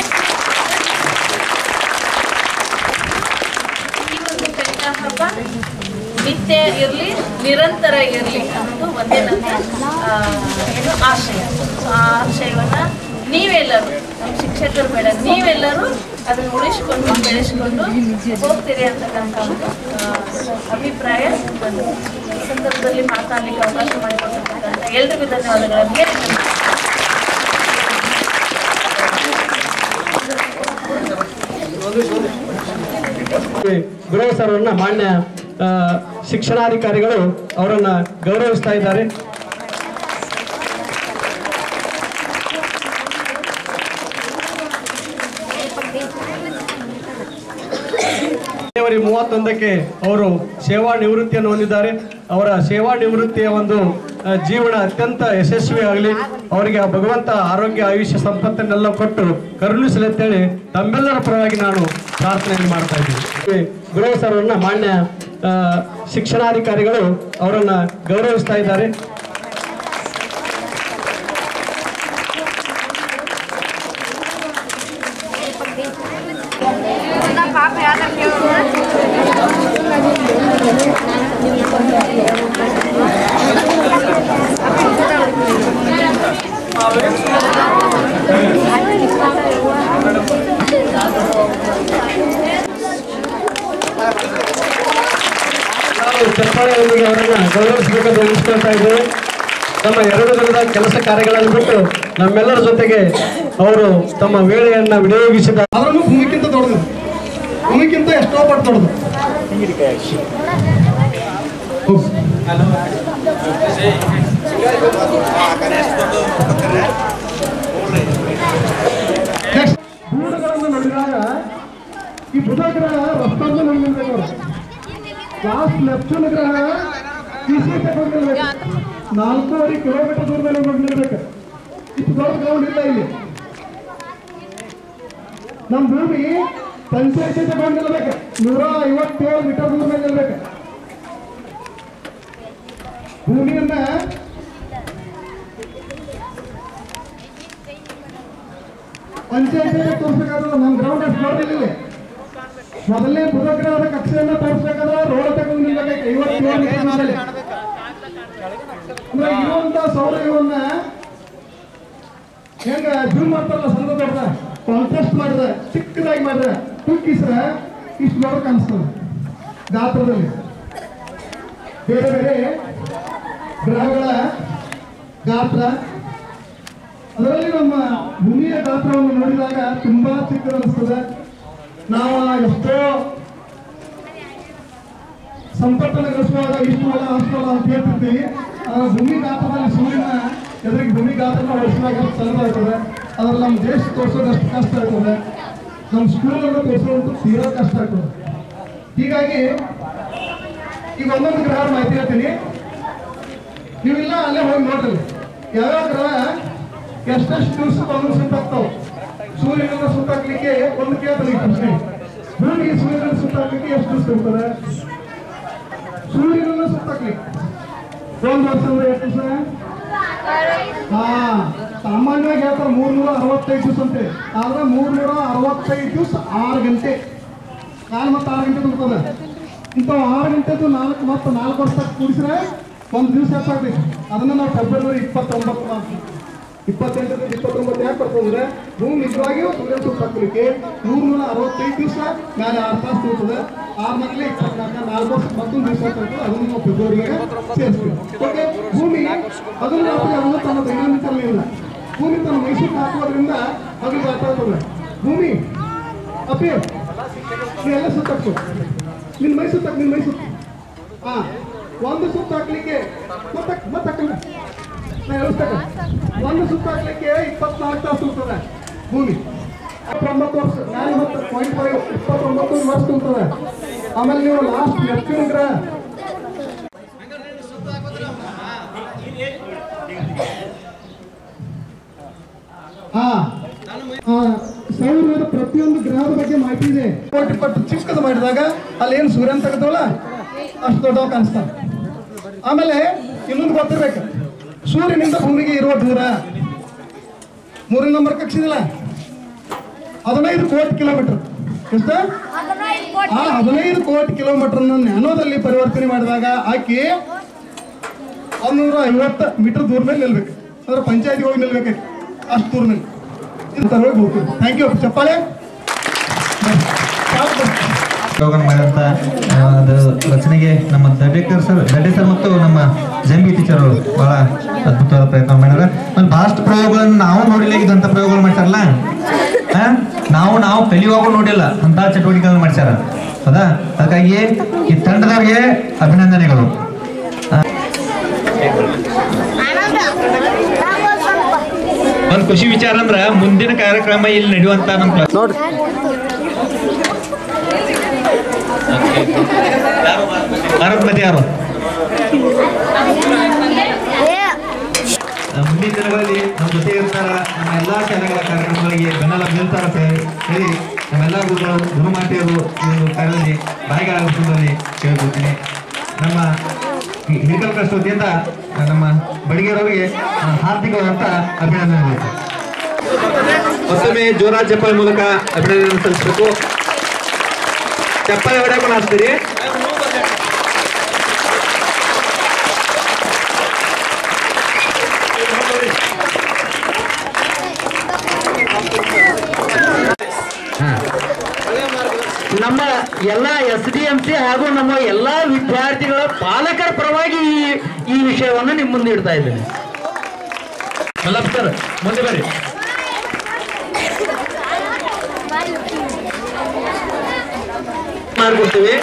ಈ ಒಂದು ಕಲಿಕಾ ಹಬ್ಬ ನಿತ್ಯ ಇರಲಿ, ನಿರಂತರ ಇರಲಿ ಅನ್ನೋದು ಒಂದೇ ನನ್ನ ಏನು ಆಶಯ. ಆ ಆಶಯವನ್ನು ನೀವೆಲ್ಲರೂ, ನಮ್ಮ ಶಿಕ್ಷಕರು ಬೇಡ, ನೀವೆಲ್ಲರೂ ಅದನ್ನು ಉಳಿಸ್ಕೊಂಡು ಬೆಳೆಸ್ಕೊಂಡು ಹೋಗ್ತೀರಿ ಅಂತಕ್ಕಂಥ ಒಂದು ಅಭಿಪ್ರಾಯ ಬಂದು ಈ ಸಂದರ್ಭದಲ್ಲಿ ಮಾತಾಡಲಿಕ್ಕೆ ಅವಕಾಶ ಮಾಡಿಕೊಟ್ಟಿರ್ತಕ್ಕಂಥ ಎಲ್ರಿಗೂ ಧನ್ಯವಾದಗಳನ್ನು ಹೇಳ್ತೀನಿ. ಗೃಹ ಸರ್ವನ್ನ ಮಾನ್ಯ ಶಿಕ್ಷಣಾಧಿಕಾರಿಗಳು ಅವರನ್ನ ಗೌರವಿಸ್ತಾ ಇದ್ದಾರೆ. ಜನವರಿ 31ಕ್ಕೆ ಅವರು ಸೇವಾ ನಿವೃತ್ತಿಯನ್ನು ಹೊಂದಿದ್ದಾರೆ. ಅವರ ಸೇವಾ ನಿವೃತ್ತಿಯ ಒಂದು ಜೀವನ ಅತ್ಯಂತ ಯಶಸ್ವಿ ಆಗಲಿ, ಅವರಿಗೆ ಆ ಭಗವಂತ ಆರೋಗ್ಯ ಆಯುಷ್ಯ ಸಂಪತ್ತನ್ನೆಲ್ಲ ಕೊಟ್ಟು ಕರುಣಿಸಲಿ ಅಂತೇಳಿ ತಮ್ಮೆಲ್ಲರ ಪರವಾಗಿ ನಾನು ಪ್ರಾರ್ಥನೆಯನ್ನು ಮಾಡ್ತಾ ಇದ್ದೀನಿ. ಗೃಹ ಸರ್ವನ್ನ ಮಾನ್ಯ ಶಿಕ್ಷಣಾಧಿಕಾರಿಗಳು ಅವರನ್ನ ಗೌರವಿಸ್ತಾ ಇದ್ದಾರೆ. ಚಪ್ಪಾಳೆಯೊಂದಿಗೆ ಅವರನ್ನ ಗೌರವಿಸಬೇಕಂತ ಎಣಿಸ್ಕೊಳ್ತಾ ಇದ್ದೇವೆ. ತಮ್ಮ 2 ದಿನದ ಕೆಲಸ ಕಾರ್ಯಗಳನ್ನು ಬಿಟ್ಟು ನಮ್ಮೆಲ್ಲರ ಜೊತೆಗೆ ಅವರು ತಮ್ಮ ವೇಳೆಯನ್ನ ವಿನಿಯೋಗಿಸಿದ. ಅದರಲ್ಲೂ ಭೂಮಿಗಿಂತ ದೊಡ್ಡದು, ಭೂಮಿಗಿಂತ ಎಷ್ಟೋ ಪಟ್ಟು ದೊಡ್ಡದು. ನೆಪ್ಚೂನ್ ಗ್ರಹ ನಿಲ್ಬೇಕು, 4.5 ಕಿಲೋಮೀಟರ್ ದೂರದಲ್ಲಿ ಹೋಗಿ ನಿಲ್ಬೇಕು. ಇಷ್ಟು ದೊಡ್ಡ ಗ್ರೌಂಡ್ ಇಲ್ಲ ಇಲ್ಲಿ. ನಮ್ಮ ಭೂಮಿ ಪಂಚಾಯತಿ ತಗೊಂಡು ನಿಲ್ಬೇಕು, 157 ಮೀಟರ್ ದೂರ ಮೇಲೆ ನಿಲ್ಬೇಕು. ಭೂಮಿಯನ್ನ ಪಂಚಾಯತಿ ತೋರಿಸಬೇಕಾದ್ರೆ ನಮ್ಮ ಗ್ರೌಂಡ್ ಅಷ್ಟು ದೊಡ್ಡದಿಲ್ಲ. ಮೊದಲನೇ ಬುಧಗ್ರಹದ ಕಕ್ಷೆಯನ್ನ ತೋರಿಸಬೇಕಾದ್ರೆ ರೋಡ್ ತಗೊಂಡು ನಿಲ್ಬೇಕಾಯ್ತು 57 ಮೀಟರ್ ಮೇಲೆ. ಅಂದ್ರೆ ಇರುವಂತ ಸೌರವ್ಯವನ್ನ ಹೆಂಗ ಜೂಮ್ ಮಾಡ್ತಾರಲ್ಲ, ಸಣ್ಣ ದೊಡ್ಡ ಕಾಂಟ್ರಾಸ್ಟ್ ಮಾಡಿದ್ರೆ, ಚಿಕ್ಕದಾಗಿ ಮಾಡಿದ್ರೆ, ತೂಕಿಸ್ರೆ ಇಷ್ಟು ದೊಡ್ಡ ಕಾಣಿಸ್ತದೆ ಗಾತ್ರದಲ್ಲಿ. ಬೇರೆ ಬೇರೆ ಗ್ರಹಗಳ ಗಾತ್ರ, ಅದರಲ್ಲಿ ನಮ್ಮ ಭೂಮಿಯ ಗಾತ್ರವನ್ನು ನೋಡಿದಾಗ ತುಂಬಾ ಚಿಕ್ಕದನಿಸ್ತದೆ. ನಾವು ಎಷ್ಟೋ ಸಂಪತ್ತನ್ನು ಗಳಿಸುವಾಗ ಇಷ್ಟು ಅಲ್ಲ ಅಷ್ಟು ಅಲ್ಲ ಅಂತ ಹೇಳ್ತಿರ್ತೀವಿ. ಭೂಮಿ ಗಾತ್ರದಲ್ಲಿ ಸೂರ್ಯನ ಎದುರಿಗೆ ಭೂಮಿ ಗಾತ್ರನ ಹೊಡಿಸುವಾಗ ಸಣ್ಣದಾಗ್ತದೆ. ಅದ್ರಲ್ಲಿ ನಮ್ಮ ದೇಶ ತೋರಿಸೋದು ಅಷ್ಟು ಕಷ್ಟ ಆಗ್ತದೆ, ನಮ್ಮ ಸ್ಕೂಲನ್ನು ತೋರಿಸೋದು ತೀರಾ ಕಷ್ಟ ಆಗ್ತದೆ. ಹೀಗಾಗಿ ಈಗ ಒಂದೊಂದು ಗ್ರಹ ಮಾಹಿತಿ ಹೇಳ್ತೀನಿ, ನೀವಿಲ್ಲ ಅಲ್ಲೇ ಹೋಗಿ ನೋಡ್ರಿ ಯಾವ್ಯಾವ ಗ್ರಹ ಎಷ್ಟೆಷ್ಟು ದಿವಸಕ್ಕೆ ಒಂದೊಂದು ಸುತ್ತಾಗ್ತಾವ. ಸೂರ್ಯನನ್ನ ಸುತ್ತಾಕ್ಲಿಕ್ಕೆ ಒಂದು ಕೇಳ್ತಾರೆ ಈ ಪ್ರಶ್ನೆ, ಭೂಮಿ ಸೂರ್ಯನ ಸುತ್ತಾಕ್ಲಿಕ್ಕೆ ಎಷ್ಟು ದಿವಸ ಇರ್ತದೆ? ಸೂರ್ಯನನ್ನ ಸುತ್ತಾಕ್ಲಿಕ್ಕೆ ಒಂದು ವರ್ಷ ಅಂದ್ರೆ ಎಷ್ಟು ದಿವಸ? ಸಾಮಾನ್ಯವಾಗಿ ಹೇಳ್ತಾರೆ 365 ದಿವಸ ಅಂತೆ. ಆದ್ರೆ 365 ದಿವಸ 6 ಗಂಟೆ, 4 ಮತ್ತು 6 ಗಂಟೆ ತುಳ್ತದೆ. ಇಂಥವು 6 ಗಂಟೆದು 4 ಮತ್ತು 4 ವರ್ಷ ಕೂಡಿಸಿದ್ರೆ ಒಂದು ದಿವಸ ಹೆಚ್ಚಾಗ್ತೈತಿ. ಅದನ್ನ ನಾವು ಫೆಬ್ರವರಿ 29 ಮಾಡ್ತೀವಿ. 28 29 ಯಾಕೆ ಬರ್ತದಂದ್ರೆ ಭೂಮಿ ನಿಜವಾಗಿಯೂ ಸೂರ್ಯನ ಸುತ್ತಾಕ್ಲಿಕ್ಕೆ 365 ದಿವಸ ಮೇಲೆ 6 ತಾಸು ತಿಳ್ತದೆ. 6 ಮಕ್ಕಳಿಗೆ 24, 4 ವರ್ಷ ಮತ್ತೊಂದು ದಿವಸ ಆಗ್ತದೆ. ಅದನ್ನು ನಾವು ಫೆಬ್ರವರಿಗೆ ಸೇರಿಸ್ತೀವಿ. ಓಕೆ, ಭೂಮಿ ಅದನ್ನು ನಾವು ತನ್ನ ದೈನಂದಿನ ಇಲ್ಲ. ಭೂಮಿ ತನ್ನ ಮೈಸೂರು ಹಾಕೋದ್ರಿಂದ ಅದು ಆಗ್ತದೆ. ಭೂಮಿ ಅಪ್ಪಿ ನೀವೆಲ್ಲ ಸುತ್ತಾಕ್ತು, ನಿನ್ನ ಮೈ ಸುತ್ತಾಕ್, ನಿನ್ನ ಮೈ ಸುತ್ತ. ಒಂದು ಸುತ್ತ ಹಾಕ್ಲಿಕ್ಕೆ ಮತ್ತೆ ಒಂದು ಸುತ್ತ ಹಾಕ್ಲಿಕ್ಕೆ 24 ತಾಸು ಇರ್ತದೆ ಭೂಮಿ. 29 ವರ್ಷ, 29 ವರ್ಷ ಇರ್ತದೆ. ಆಮೇಲೆ ನೀವು ಲಾಸ್ಟ್ ನೆಪ್ಚೂನ್ ಗ್ರಹ ಸೌರದ ಪ್ರತಿಯೊಂದು ಗ್ರಹದ ಬಗ್ಗೆ ಮಾಹಿತಿ ಇದೆ. ಕೋಟಿ ಪಟ್ಟು ಚಿಕ್ಕದು ಮಾಡಿದಾಗ ಅಲ್ಲಿ ಏನು ಸೂರ್ಯನ ತೆಗೆದವಲ್ಲ ಅಷ್ಟು ದೊಡ್ಡವ ಕಾಣಿಸ್ತಾನೆ. ಆಮೇಲೆ ಇನ್ನೊಂದು ಗೊತ್ತಿರ್ಬೇಕು, ಸೂರ್ಯನಿಂದ ಭೂಮಿಗೆ ಇರುವ ದೂರ 3ನೇ ನಂಬರ್ ಕಕ್ಷಿದಿಲ್ಲ 15 ಕೋಟಿ ಕಿಲೋಮೀಟರ್. ಎಷ್ಟು? 15 ಕೋಟಿ ಕಿಲೋಮೀಟರ್ ನ್ಯಾನೋದಲ್ಲಿ ಪರಿವರ್ತನೆ ಮಾಡಿದಾಗ ಆಕಿ 150 ಮೀಟರ್ ದೂರ ಮೇಲೆ ನಿಲ್ಬೇಕು. ಅಂದ್ರೆ ಪಂಚಾಯತಿ ಹೋಗಿ ನಿಲ್ಬೇಕು ಅಷ್ಟು ದೂರ ಮೇಲೆ. ಇದು ತರವಾಗಿ ಹೋಗ್ತೀವಿ. Thank you. ಚಪ್ಪಾಳೆ ಮಾಡಿದಂಥ ಅದು ರಚನೆಗೆ ನಮ್ಮ ದಡ್ಡೆ ಸರ್ ಮತ್ತು ನಮ್ಮ ಜಂಬಿ ಟೀಚರ್ ಅವರು ಬಹಳ ಅದ್ಭುತವಾದ ಪ್ರಯತ್ನ ಮಾಡಿದ್ರೆ. ಒಂದು ಭಾಳಷ್ಟು ಪ್ರಯೋಗಗಳನ್ನು ನಾವು ನೋಡಿಲ್ಲ, ಇದಂಥ ಪ್ರಯೋಗಗಳು ಮಾಡ್ತಾರಲ್ಲ, ನಾವು ಕಲಿಯುವಾಗ ನೋಡಿಲ್ಲ ಅಂತ ಚಟುವಟಿಕೆಗಳನ್ನು ಮಾಡ್ಸ್ಯಾರ. ಹೌದಾ? ಹಾಗಾಗಿ ಈ ತಂಡದವ್ರಿಗೆ ಅಭಿನಂದನೆಗಳು. ಒಂದು ಖುಷಿ ವಿಚಾರ ಅಂದ್ರ ಮುಂದಿನ ಕಾರ್ಯಕ್ರಮ ಇಲ್ಲಿ ನಡೆಯುವಂತ ನಮ್ಮ ನೋಡ್ರಿ ಭಾರತ್ ಯಾರು ಮುಂದಿನ ದಿನಗಳಲ್ಲಿ ನಮ್ಮ ಜೊತೆ ಇರ್ತಾರ. ನಮ್ಮ ಎಲ್ಲಾ ಶಾಲೆಗಳ ಕಾರ್ಯಕ್ರಮಗಳಿಗೆ ಬೆನ್ನೆಲುಬು ನಿಲ್ತಾರ ಅಂತ ಹೇಳಿ ನಮ್ಮೆಲ್ಲ ಗುರುಮಾತೆಯರು ಈ ಒಂದು ಕಾರ್ಯದಲ್ಲಿ ಬಾಯಿಗಾಗುವುದರಲ್ಲಿ ಕೇಳ್ಕೊಳ್ತೀನಿ. ನಮ್ಮ ಹಿರಿಕಲ್ ಟ್ರಸ್ಟ್ ವತಿಯಿಂದ ನಮ್ಮ ಬಡಿಗೇರವರಿಗೆ ಹಾರ್ದಿಕವಾದಂತ ಅಭಿನಂದನೆಗಳು. ಮತ್ತೊಮ್ಮೆ ಜೋರಾದ ಚಪ್ಪಾಳೆ ಮೂಲಕ ಅಭಿನಂದನೆ ಸಲ್ಲಿಸಬೇಕು. ಚಪ್ಪಾಳೆ ಹೊಡೆಯಕೊಂಡು ಹಾಕ್ತೀರಿ. ನಮ್ಮ ಎಲ್ಲ SDMC ಹಾಗೂ ನಮ್ಮ ಎಲ್ಲ ವಿದ್ಯಾರ್ಥಿಗಳ ಪಾಲಕರ ಪರವಾಗಿ ಈ ವಿಷಯವನ್ನು ನಿಮ್ಮ ಮುಂದೆ ಇಡ್ತಾ ಇದ್ದೇನೆ. ಮಲ್ಲಪ್ಪ ಸರ್ ಮುಂದೆ ಬರ್ರಿ. ಮಾಡ್ಕೊಡ್ತೀವಿ.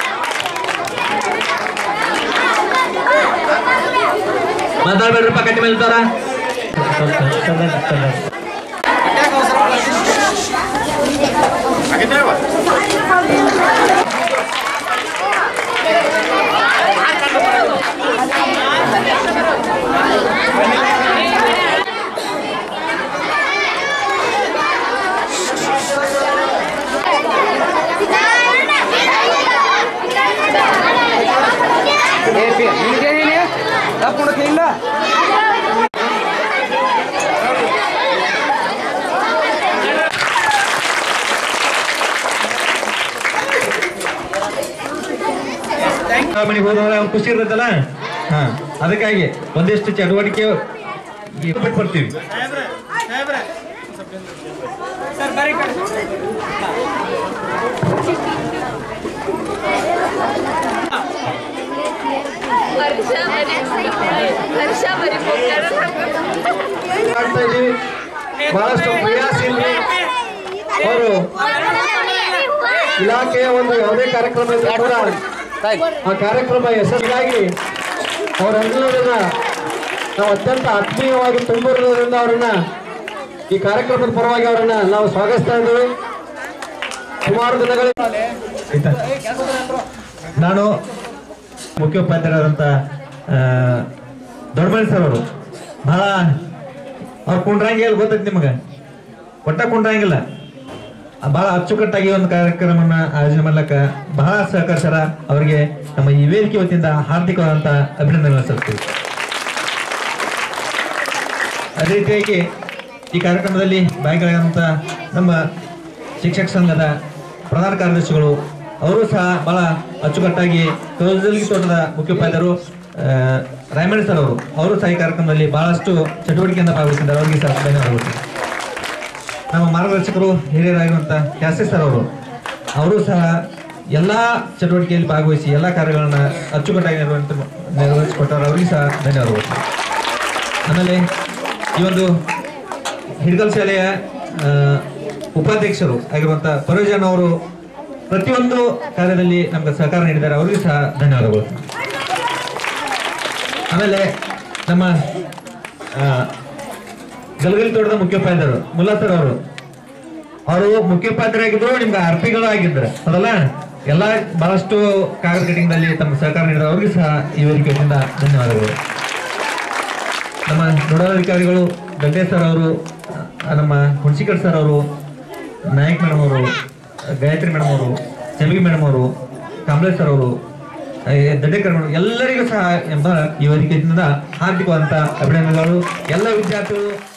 ಮಾತಾಡ್ಬೇಡ್ರಪ್ಪ, ಕಟ್ಟಿ ಮೇಲ್ತಾರ. ಹಾಗಿದ್ರೆ ಮನೆಗೆ ಹೋದವ್ರೆ ಅವ್ರು ಖುಷಿ ಇರ್ತೈತಲ್ಲ. ಹಾ, ಅದಕ್ಕಾಗಿ ಒಂದಿಷ್ಟು ಚಟುವಟಿಕೆ ಬಿಟ್ಟು ಬರ್ತೀವಿ. ಬಹಳಷ್ಟು ಕ್ರಿಯಾಶೀಲರು ಅವರು ಇಲಾಖೆಯ ಒಂದು ಯಾವುದೇ ಕಾರ್ಯಕ್ರಮ ಇದ್ರೂ ಕೂಡ ಆ ಕಾರ್ಯಕ್ರಮ ಯಶಸ್ವಿಯಾಗಿ ಅವರೆಲ್ಲರನ್ನ ನಾವು ಅತ್ಯಂತ ಆತ್ಮೀಯವಾಗಿ ತುಂಬಿರೋದ್ರಿಂದ ಅವರನ್ನ ಈ ಕಾರ್ಯಕ್ರಮದ ಪರವಾಗಿ ಅವರನ್ನ ನಾವು ಸ್ವಾಗತಿಸ್ತಾ ಇದ್ದೇವೆ. ಸುಮಾರು ದಿನಗಳ ನಾನು ಮುಖ್ಯೋಪಾಧ್ಯಾಯರಾದಂಥ ದೊಡ್ಡಮಣಿ ಸರ್ ಅವರು ಬಹಳ ಅವ್ರು ಕುಂಡ್ರಂಗಿಲ್ಲ, ಗೊತ್ತೈತಿ ನಿಮಗೆ, ಒಟ್ಟ ಕುಂಡ್ರಂಗಿಲ್ಲ, ಬಹಳ ಅಚ್ಚುಕಟ್ಟಾಗಿ ಒಂದು ಕಾರ್ಯಕ್ರಮನ ಆಯೋಜನೆ ಮಾಡ್ಲಕ್ಕ ಬಹಳ ಸಹಕರಿಸ್ಯಾರ. ಅವರಿಗೆ ನಮ್ಮ ಈ ವೇದಿಕೆ ವತಿಯಿಂದ ಹಾರ್ದಿಕವಾದಂಥ ಅಭಿನಂದನೆ ಸಲ್ಲಿಸ್ತೀವಿ. ಅದೇ ರೀತಿಯಾಗಿ ಈ ಕಾರ್ಯಕ್ರಮದಲ್ಲಿ ಭಾಗಿಯಾದಂಥ ನಮ್ಮ ಶಿಕ್ಷಕ ಸಂಘದ ಪ್ರಧಾನ ಕಾರ್ಯದರ್ಶಿಗಳು ಅವರು ಸಹ ಬಹಳ ಅಚ್ಚುಕಟ್ಟಾಗಿ ಕೌಜಲ್ಗಿ ತೋಟದ ಮುಖ್ಯೋಪಾಧ್ಯಾಯರು ರಾಯಮಣಿ ಸರ್ ಅವರು ಸಹ ಈ ಕಾರ್ಯಕ್ರಮದಲ್ಲಿ ಬಹಳಷ್ಟು ಚಟುವಟಿಕೆಯಿಂದ ಭಾಗವಹಿಸಿದ್ದಾರೆ. ಅವರಿಗೆ ಸಹ ಧನ್ಯವಾದಗಳು. ನಮ್ಮ ಮಾರ್ಗದರ್ಶಕರು ಹಿರಿಯರಾಗಿರುವಂಥ ಕ್ಯಾಸಿ ಸರ್ ಅವರು ಸಹ ಎಲ್ಲ ಚಟುವಟಿಕೆಯಲ್ಲಿ ಭಾಗವಹಿಸಿ ಎಲ್ಲ ಕಾರ್ಯಗಳನ್ನ ಅಚ್ಚುಕಟ್ಟಾಗಿ ನಿರ್ವಹಿಸಿಕೊಟ್ಟವರು. ಅವರಿಗೆ ಸಹ ಧನ್ಯವಾದಗಳು. ಆಮೇಲೆ ಈ ಒಂದು ಹಿಡ್ಕಲ್ ಶಾಲೆಯ ಉಪಾಧ್ಯಕ್ಷರು ಆಗಿರುವಂಥ ಪರೋಜನ್ ಅವರು ಪ್ರತಿಯೊಂದು ಕಾರ್ಯದಲ್ಲಿ ನಮ್ಗೆ ಸಹಕಾರ ನೀಡಿದ್ದಾರೆ. ಅವರಿಗೂ ಸಹ ಧನ್ಯವಾದಗಳು. ಆಮೇಲೆ ನಮ್ಮ ಗಲಗಲಿ ತೋಟದ ಮುಖ್ಯೋಪಾಧ್ಯಾಯರು ಮುಲ್ಲಾ ಸರ್ ಅವರು ಮುಖ್ಯೋಪಾಧ್ಯಾಯರಾಗಿದ್ರು, ನಿಮ್ಗೆ ಆರ್ಪಿಗಳು ಆಗಿದ್ರು ಅದಲ್ಲ, ಎಲ್ಲ ಬಹಳಷ್ಟು ಕಾಗದ ಕಟಿಂಗ್ನಲ್ಲಿ ತಮ್ಮ ಸಹಕಾರ ನೀಡಿದ್ರು. ಅವರಿಗೂ ಸಹ ಈ ವೇದಿಕೆಯಿಂದ ಧನ್ಯವಾದಗಳು. ನಮ್ಮ ನೋಡಾಧಿಕಾರಿಗಳು ಗಡ್ಡೆ ಸರ್ ಅವರು, ನಮ್ಮ ಹುಣಸಿಕಡ್ ಸರ್ ಅವರು, ನಾಯಕ್ ಮೇಡಮ್ ಅವರು, ಗಾಯತ್ರಿ ಮೇಡಮ್ ಅವರು, ಚೆಲುವಿ ಮೇಡಮ್ ಅವರು, ಕಾಂಬ್ಳೆ ಸರ್ ಅವರು, ದಡ್ಡೇಕರ್ ಮೇಡಮ್, ಎಲ್ಲರಿಗೂ ಸಹ ಎಂಬ ಈ ವೇದಿಕೆಯಿಂದ ಹಾರ್ದಿಕವಾದಂಥ ಅಭಿನಂದನೆಗಳು. ಎಲ್ಲ ವಿದ್ಯಾರ್ಥಿಗಳು